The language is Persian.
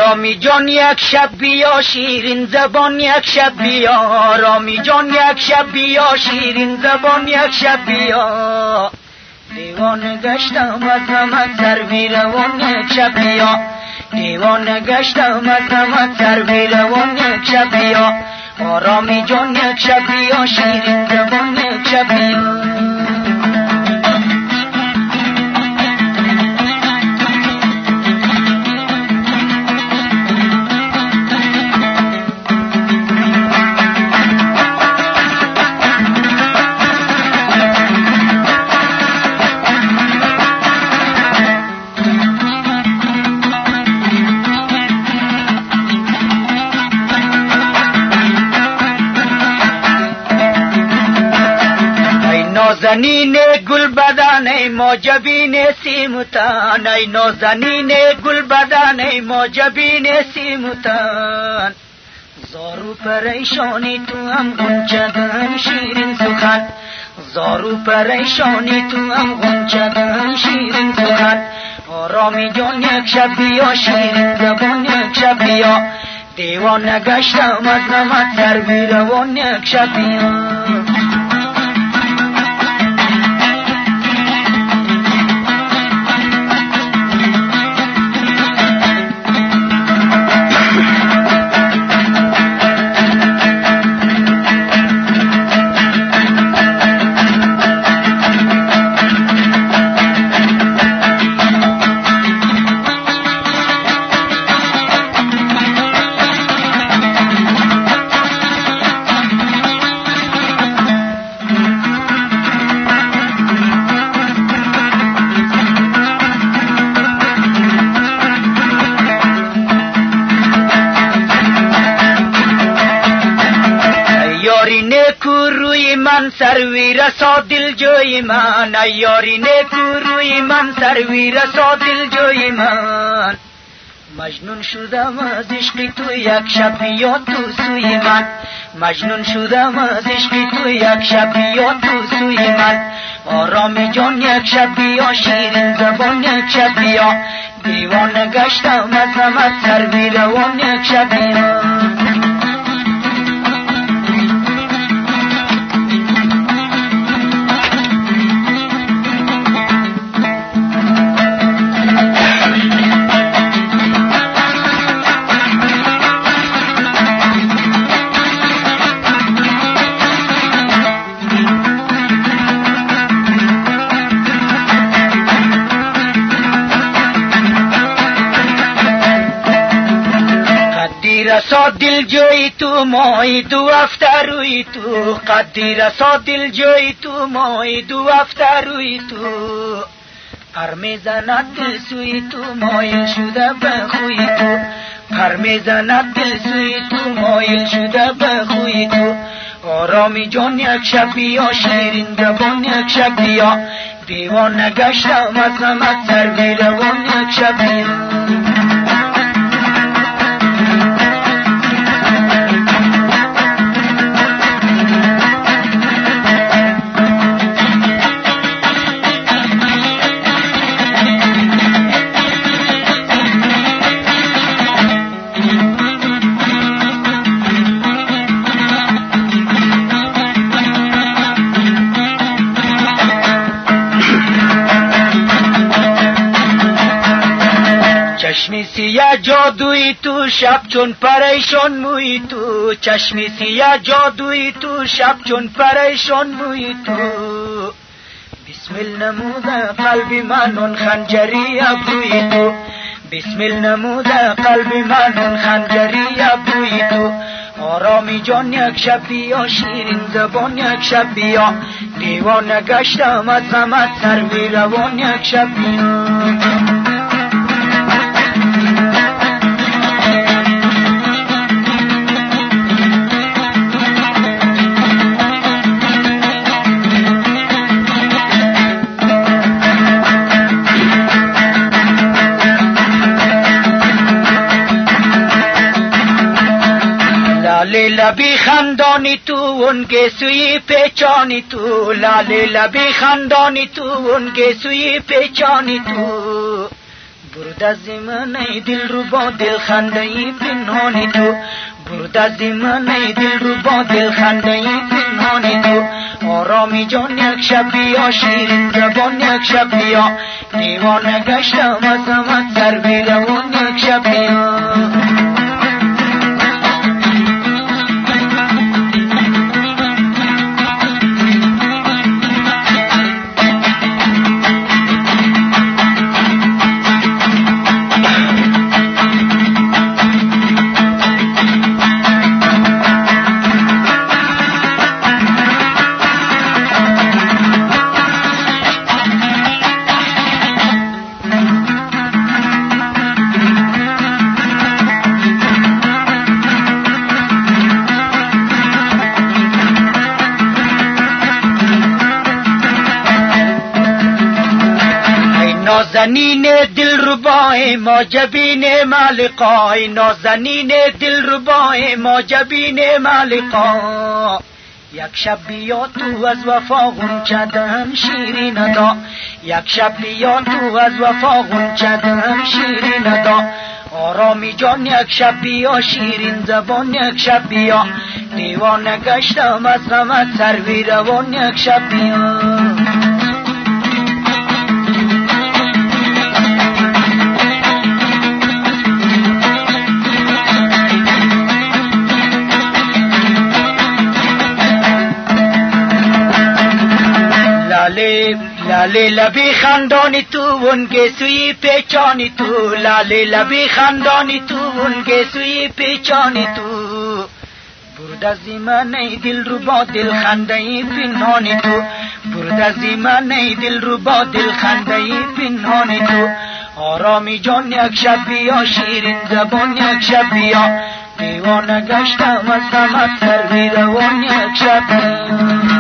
آرامی جان یک شب بیا شیرین زبان یک شب بیا آرامی جان یک شب بیا شیرین زبان یک شب بیا دیوانه گشتم از غمت سر بی روان یک شب بیا دیوانه گشتم از غمت سر بی روان یک شب بیا آرامی جان یک شب بیا شیرین زبان یک شب بیا نازنین گل بدن معجبین سیمتان ای نازنین گل بدن معجبین سیمتان زارو پریشانی تو هم غنچه شیرین سخن زارو پریشانی تو هم غنچه شیرین سخن آرامی جان یک شب بیا شیرین زبان یک شب بیا دیوانه گشتم از غمت سر بی روان یک شب بیا من سروی رسا دل جوی من یاری نیکو روی من سروی رسا دل جوی من مجنون شدم از عشق تو یک شب بیا تو سوی من مجنون شدم از عشق تو یک شب بیا تو سوی من آرامی جان یک شب بیا شیرین زبان یک شب بیا دیوانه گشتم از غمت سر بی روان یک شب بیا رسا دل جوی تو مای دو افتروی تو قدی رسا دل جوی تو مای دو افتروی تو پر میزند دل سوی تو مایل شده بخوی تو پر میزند دل سوی تو مایل شده بخوی تو آرامی جان یک شب بیا شیرین زبان یک شب بیا دیوانه گشتم از غمت سر بی روان یک شب بیا چشمی سیاه جادوی تو شب چون پریشان موی تو چشمی سیاه جادوی تو شب چون پریشان موی تو بسمل نموده قلب من اون خنجری ابروی تو بسمل نموده قلب من اون خنجری ابروی تو آرامی جان یک شب بیا شیرین زبان یک شب بیا دیوانه گشتم از غمت سر بی روان یک شب بیا लाले लबी खानदानी तू उनके सुई पहचानी तू लाले लबी खानदानी तू उनके सुई पहचानी तू برد از من دل رو با دل خنده‌ای پنهانی تو، برد از من دل رو با دل خنده‌ای پنهانی تو. آرامی جان یک شب بیا، شیرین زبان یک شب بیا، دیوانه گشتم ازمت سر بیروان یک شب بیا. نازنین دل ربای معجبین مالقای، نازنین دل ربای معجبین مالقا. یک شب بیا تو از وفا غنچه دهم شیرین دا، یک شب بیا تو از وفا غنچه دهم شیرین دا. آرامی جان یک شب بیا، شیرین زبان یک شب بیا، دیوانه گشتم از غمت سر بیروان یک شب بیا. لاله لبی خندانی تو اونگه سوی پیچانی تو، لاله لبی خندانی تو اونگه سوی پیچانی تو. برد از من دل رو با دل خنده‌ای پنهانی تو، برد از من دل رو با دل خنده‌ای پنهانی تو. آرامی جان یک شب بیا، شیرین زبان یک شب بیا، دیوانه گشتم از غمت سر بیروان یک شب بیا.